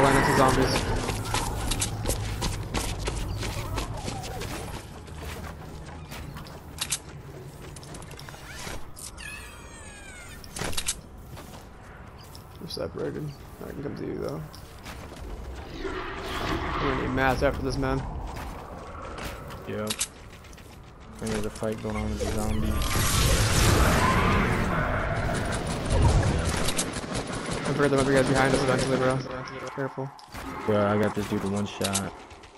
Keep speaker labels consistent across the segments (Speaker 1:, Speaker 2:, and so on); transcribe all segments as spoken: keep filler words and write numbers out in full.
Speaker 1: land into zombies. We're separated. I can come to you though. I'm gonna need mats after this, man.
Speaker 2: Yep. And there's a fight going on with the zombies.
Speaker 1: I'm afraid there might be guys behind us eventually, bro. Careful.
Speaker 2: Bro, I got this dude in one shot.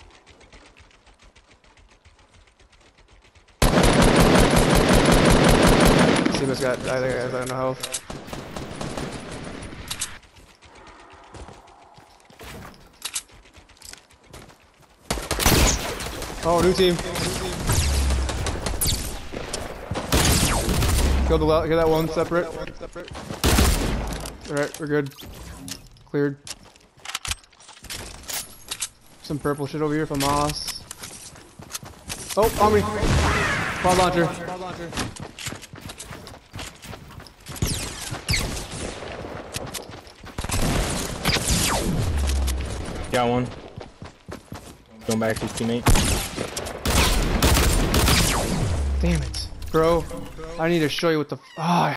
Speaker 1: Seamus got, I think I got no health. Oh, new team. Killed the well, kill that one separate. Alright, we're good. Cleared. Some purple shit over here from Moss. Oh, on me. Pod launcher.
Speaker 2: Got one. Going back to his teammate.
Speaker 1: Damn it. Bro, I need to show you what the. Ah,